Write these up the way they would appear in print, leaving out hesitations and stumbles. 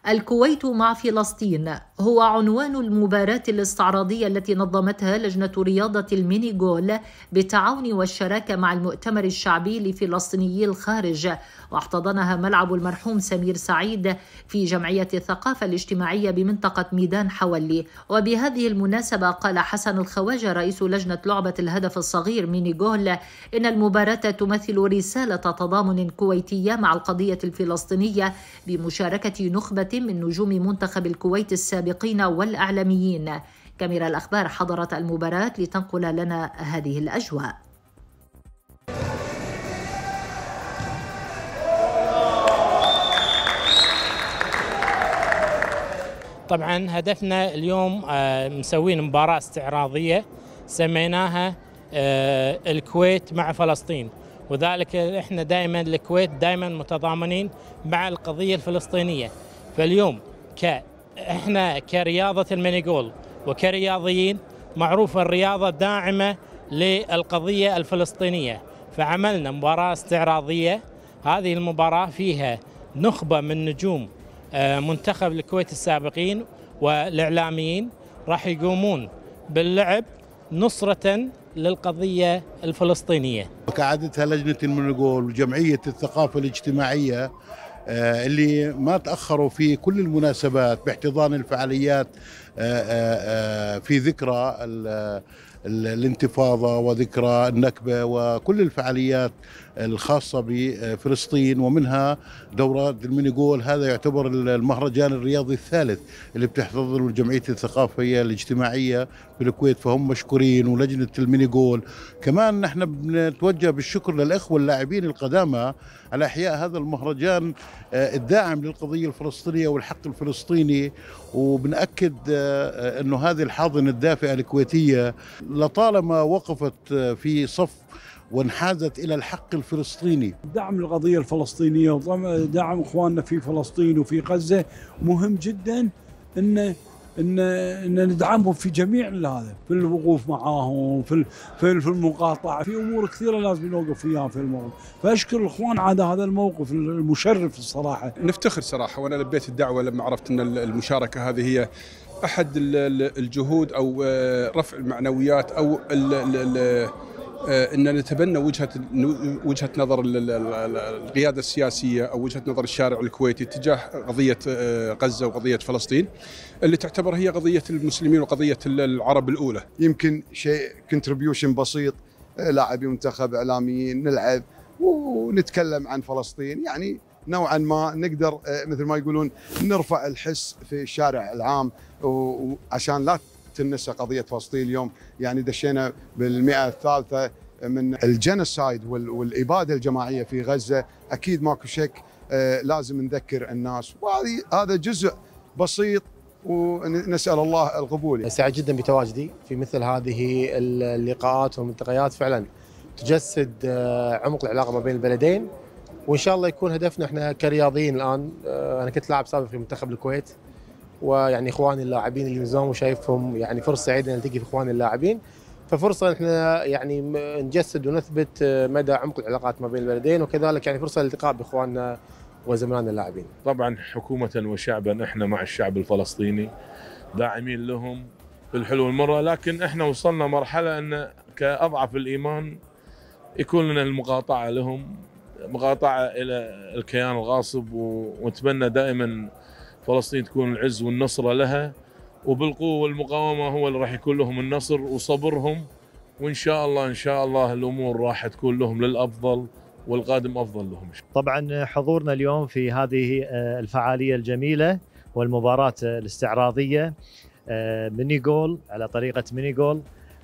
الكويت مع فلسطين هو عنوان المباراة الاستعراضية التي نظمتها لجنة رياضة الميني جول بالتعاون والشراكة مع المؤتمر الشعبي لفلسطينيي الخارج، واحتضنها ملعب المرحوم سمير سعيد في جمعية الثقافة الاجتماعية بمنطقة ميدان حولي. وبهذه المناسبة قال حسن الخواجة رئيس لجنة لعبة الهدف الصغير ميني جول إن المباراة تمثل رسالة تضامن كويتية مع القضية الفلسطينية بمشاركة نخبة من نجوم منتخب الكويت السابقين والأعلاميين. كاميرا الأخبار حضرت المباراة لتنقل لنا هذه الأجواء. طبعا هدفنا اليوم مسوين مباراة استعراضية سميناها الكويت مع فلسطين، وذلك احنا دائما الكويت دائما متضامنين مع القضية الفلسطينية. فاليوم احنا كرياضة الميني جول وكرياضيين معروف الرياضة داعمة للقضية الفلسطينية، فعملنا مباراة استعراضية. هذه المباراة فيها نخبة من نجوم منتخب الكويت السابقين والإعلاميين راح يقومون باللعب نصرة للقضية الفلسطينية. كعادتها لجنة الميني جول وجمعية الثقافة الاجتماعية اللي ما تأخروا في كل المناسبات باحتضان الفعاليات في ذكرى الانتفاضة وذكرى النكبة وكل الفعاليات الخاصة بفلسطين، ومنها دورة الميني جول. هذا يعتبر المهرجان الرياضي الثالث اللي بتحتضنه جمعية الثقافة الاجتماعية في الكويت، فهم مشكورين. ولجنة الميني جول كمان نحن بنتوجه بالشكر للأخوة اللاعبين القدامى على إحياء هذا المهرجان الداعم للقضية الفلسطينية والحق الفلسطيني، وبنأكد أنه هذه الحاضنة الدافئة الكويتية لطالما وقفت في صف وانحازت إلى الحق الفلسطيني. دعم القضية الفلسطينية ودعم إخواننا في فلسطين وفي غزة مهم جدا إن ندعمهم في جميع هذا، في الوقوف معاهم في المقاطعة، في أمور كثيرة لازم نوقف فيها في الموقف. فأشكر الإخوان على هذا الموقف المشرف الصراحة. نفتخر صراحة، وأنا لبيت الدعوة لما عرفت أن المشاركة هذه هي أحد الجهود أو رفع المعنويات أو أن نتبنى وجهة نظر القيادة السياسية أو وجهة نظر الشارع الكويتي تجاه قضية غزة وقضية فلسطين اللي تعتبر هي قضية المسلمين وقضية العرب الأولى. يمكن شيء كونتريبيوشن بسيط، لاعبي منتخب، إعلاميين، نلعب ونتكلم عن فلسطين، يعني نوعا ما نقدر مثل ما يقولون نرفع الحس في الشارع العام، وعشان لا تنسى قضية فلسطين. اليوم يعني دشينا بالمئة الثالثة من الجينوسايد والإبادة الجماعية في غزة، أكيد ماكو شك لازم نذكر الناس، وهذا جزء بسيط ونسأل الله القبول. سعيد جدا بتواجدي في مثل هذه اللقاءات والملتقيات، فعلا تجسد عمق العلاقة ما بين البلدين، وإن شاء الله يكون هدفنا احنا كرياضيين. الآن أنا كنت لاعب سابق في منتخب الكويت، ويعني اخواني اللاعبين اللي نزوم وشايفهم يعني فرصه سعيده نلتقي في اخواني اللاعبين، ففرصه احنا يعني نجسد ونثبت مدى عمق العلاقات ما بين البلدين، وكذلك يعني فرصه للالتقاء باخواننا وزملائنا اللاعبين. طبعا حكومه وشعبا احنا مع الشعب الفلسطيني داعمين لهم بالحلو والمره، لكن احنا وصلنا مرحله ان كاضعف الايمان يكون لنا المقاطعه لهم، مقاطعه الى الكيان الغاصب، ونتمنى دائما فلسطين تكون العز والنصرة لها، وبالقوة والمقاومة هو اللي راح يكون لهم النصر وصبرهم، وإن شاء الله الأمور راح تكون لهم للأفضل والقادم أفضل لهم. طبعا حضورنا اليوم في هذه الفعالية الجميلة والمباراة الاستعراضية ميني جول على طريقة ميني جول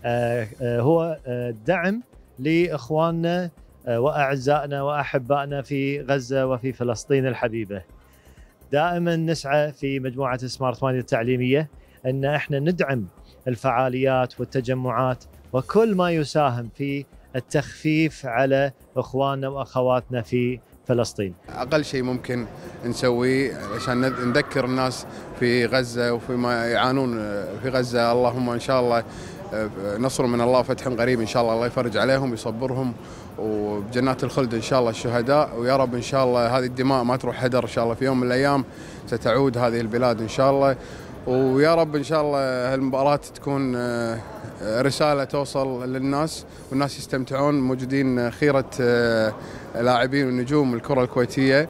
هو دعم لإخواننا وأعزائنا وأحبائنا في غزة وفي فلسطين الحبيبة. دائما نسعى في مجموعة سمارت مايند التعليمية أن احنا ندعم الفعاليات والتجمعات وكل ما يساهم في التخفيف على إخواننا وأخواتنا في فلسطين. أقل شيء ممكن نسويه عشان نذكر الناس في غزة وفيما يعانون في غزة، اللهم إن شاء الله نصر من الله فتح قريب إن شاء الله يفرج عليهم ويصبرهم، وبجنات الخلد إن شاء الله الشهداء. ويا رب إن شاء الله هذه الدماء ما تروح هدر، إن شاء الله في يوم من الأيام ستعود هذه البلاد إن شاء الله. ويا رب إن شاء الله هالمباراة تكون رسالة توصل للناس والناس يستمتعون، موجودين خيرة لاعبين ونجوم الكرة الكويتية.